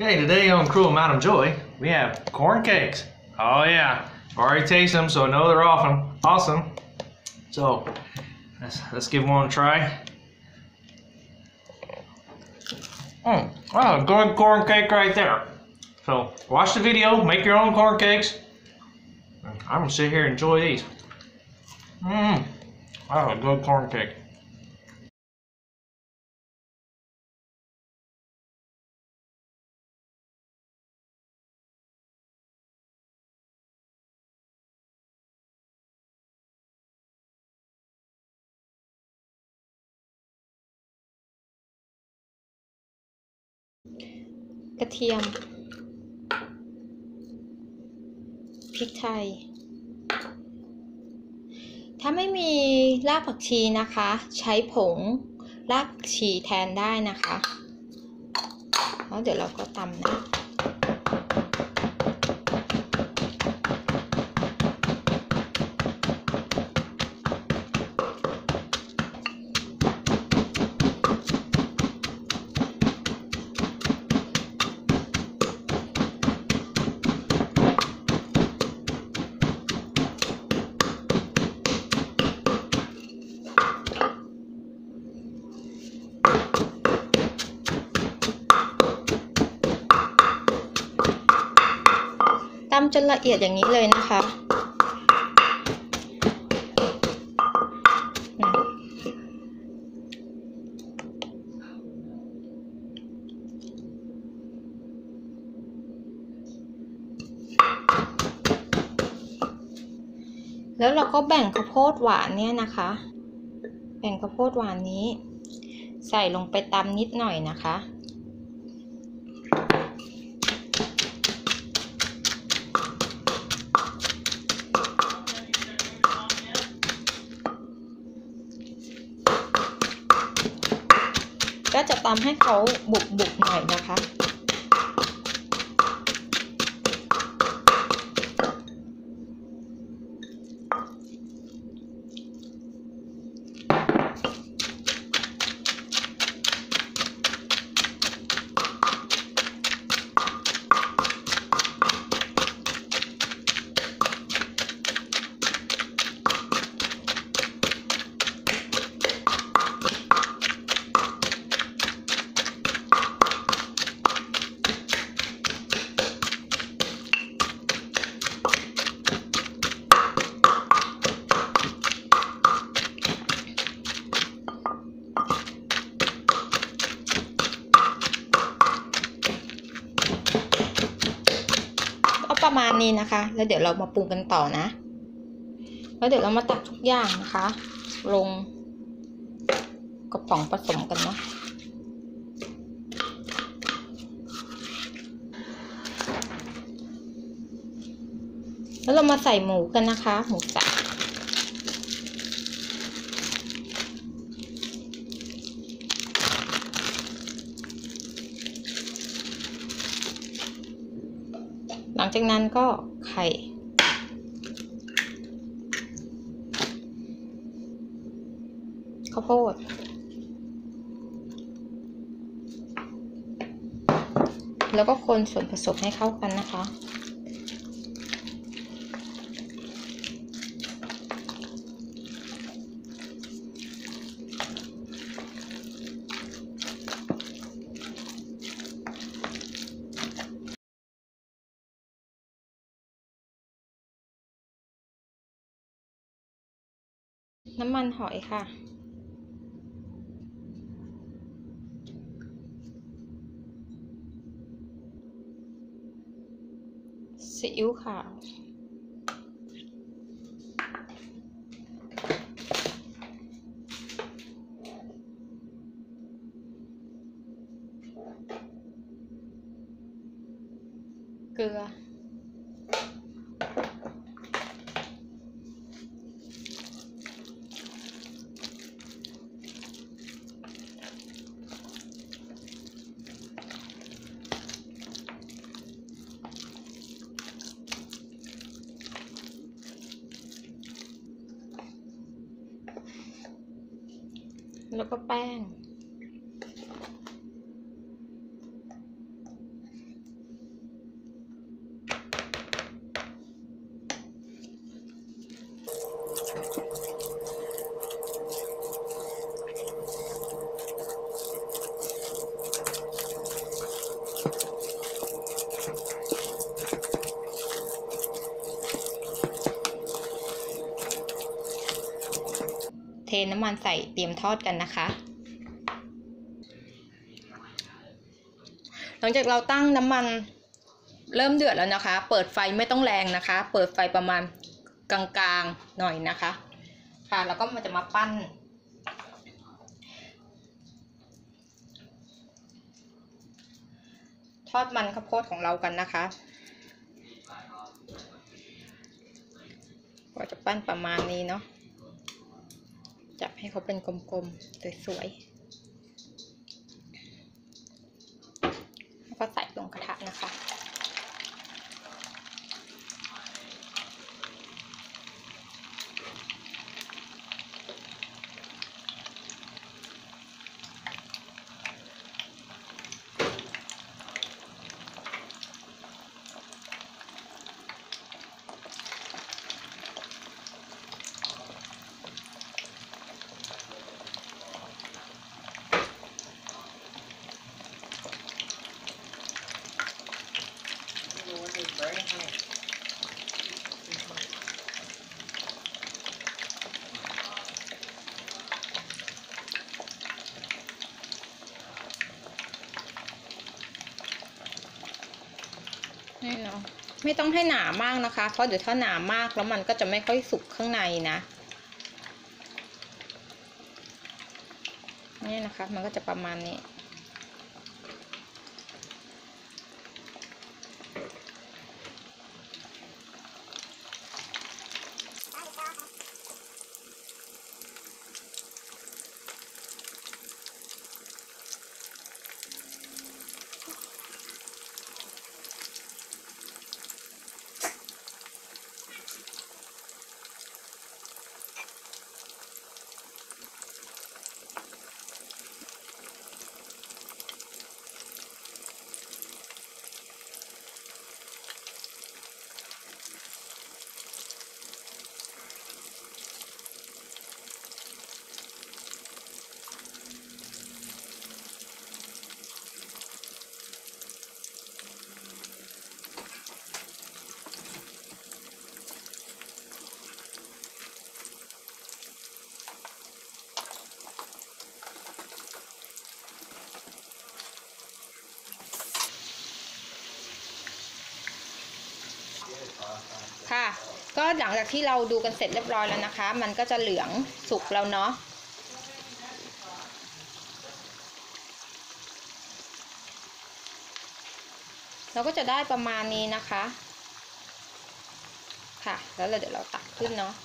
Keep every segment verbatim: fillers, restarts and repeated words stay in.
Okay, today on Cruel Amount of Joy, we have corn cakes. Oh yeah, already tasted them, so I know they're awesome. Awesome. So let's let's give one a try. Mm, wow, good corn cake right there. So watch the video, make your own corn cakes. I'm gonna sit here and enjoy these. Mmm, wow, a good corn cake. กระเทียมพริกไทยถ้าไม่มีรากผักชีนะคะใช้ผงรากผักชีแทนได้นะคะแล้วเดี๋ยวเราก็ตำนะตำจนละเอียดอย่างนี้เลยนะคะแล้วเราก็แบ่งข้าวโพดหวานเนี่ยนะคะแบ่งข้าวโพดหวานนี้ใส่ลงไปตำนิดหน่อยนะคะก็จะตำให้เขาบุบๆหน่อยนะคะประมาณนี้นะคะแล้วเดี๋ยวเรามาปรุงกันต่อนะแล้วเดี๋ยวเรามาตักทุกอย่างนะคะลงกระป๋องผสมกันเนาะแล้วเรามาใส่หมูกันนะคะหมูสับหลังจากนั้นก็ไข่ข้าวโพดแล้วก็คนส่วนผสมให้เข้ากันนะคะน้ำมันหอยค่ะซีอิ๊วขาวเกลือแล้วก็แป้งเทน้ำมันใส่เตรียมทอดกันนะคะ หลังจากเราตั้งน้ำมันเริ่มเดือดแล้วนะคะเปิดไฟไม่ต้องแรงนะคะเปิดไฟประมาณกลางๆหน่อยนะคะค่ะแล้วก็มันจะมาปั้นทอดมันข้าวโพดของเรากันนะคะก็จะปั้นประมาณนี้เนาะจับให้เขาเป็นกลมๆสวยๆแล้วก็ใส่ลงกระทะนะคะนี่เนาะไม่ต้องให้หนามากนะคะเพราะเดี๋ยวถ้าหนามากแล้วมันก็จะไม่ค่อยสุกข้างในนะนี่นะคะมันก็จะประมาณนี้ค่ะก็หลังจากที่เราดูกันเสร็จเรียบร้อยแล้วนะคะมันก็จะเหลืองสุกแล้วเนาะเราก็จะได้ประมาณนี้นะคะค่ะแล้วเราเดี๋ยวเราตักขึ้นเนาะ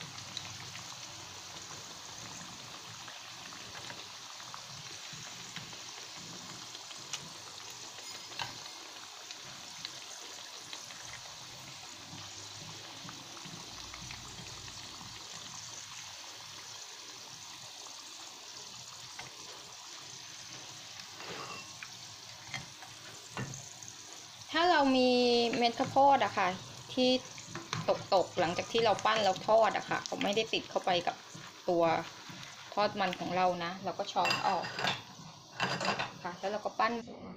ถ้าเรามีเม็ดข้าวโพดอะค่ะที่ตกๆหลังจากที่เราปั้นแล้วทอดอะค่ะเขาไม่ได้ติดเข้าไปกับตัวทอดมันของเรานะเราก็ช้อนออกค่ะแล้วเราก็ปั้น